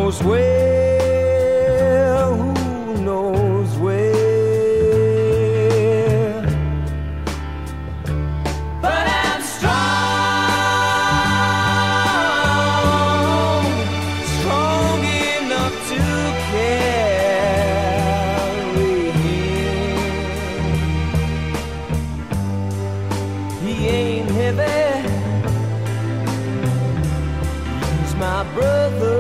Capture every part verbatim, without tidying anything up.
knows where, who knows where. But I'm strong, strong enough to carry him. He ain't heavy, he's my brother.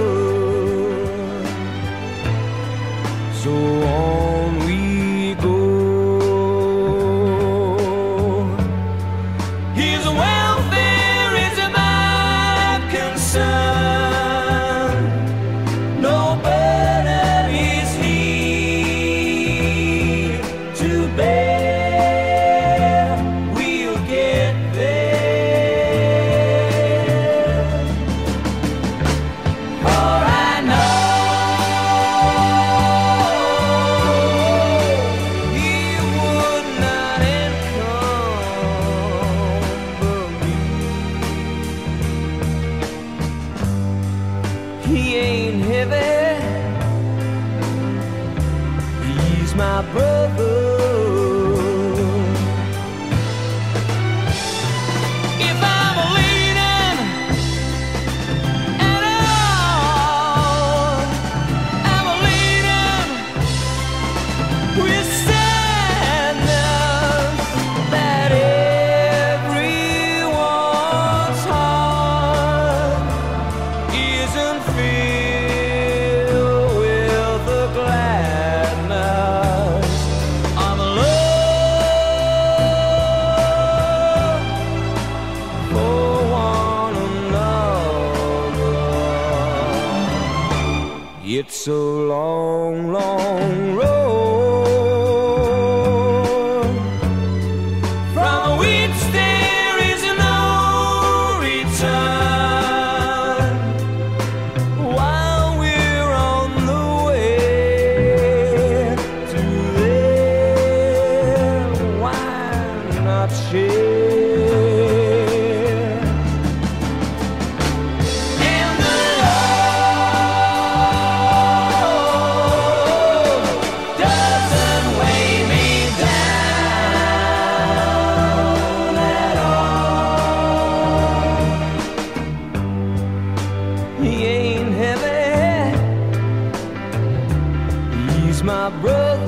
So on we go. His welfare is my concern. No burden is he to bear. We'll get there. For I know he would not encumber me. He ain't heavy, he's my brother. If I'm leaning at all, I'm leaning with sadness that everyone's heart isn't filled with the gladness of love for one another. It's a long, long road from which there is no return. While we're on the way to there, why not share? And the Lord doesn't weigh me down at all. He ain't heavy, he's my brother.